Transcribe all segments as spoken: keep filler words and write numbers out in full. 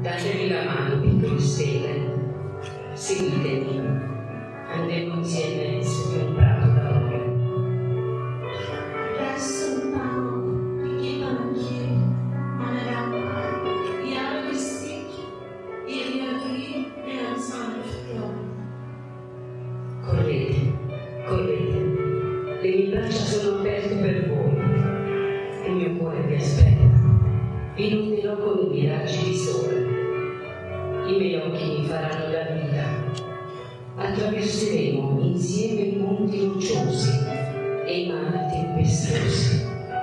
Datevi la mano, piccole stelle, seguitemi, andremo insieme su un prato d'amore. Presso il pano di chi panchiri, ma ne rampa, gli arabi secchi, e gli agri e alzano i fiori. Correte, correte, le mie braccia sono aperte per voi, il mio cuore vi aspetta, vi illuminerò con i miraggi di sole, i miei occhi mi faranno da guida, attraverseremo insieme i monti rocciosi e i mari tempestosi.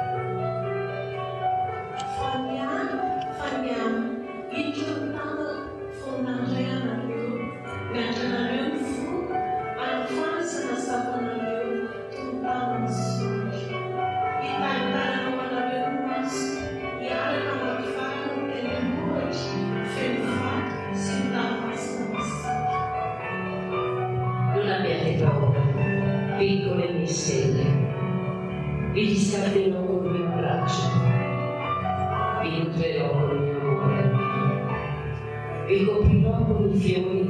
Falliamo, falliamo, il giornale fondaggio più, mentre la rin fu, alla fase la stavano più, turbano sorge. I tagliano alla rin gli altri hanno fatto e le voci, fin si dava Non abbiate paura, piccole mie stelle, vi riscalderò con il mio abbraccio, vi nutrirò con il mio amore, vi coprirò con i fiori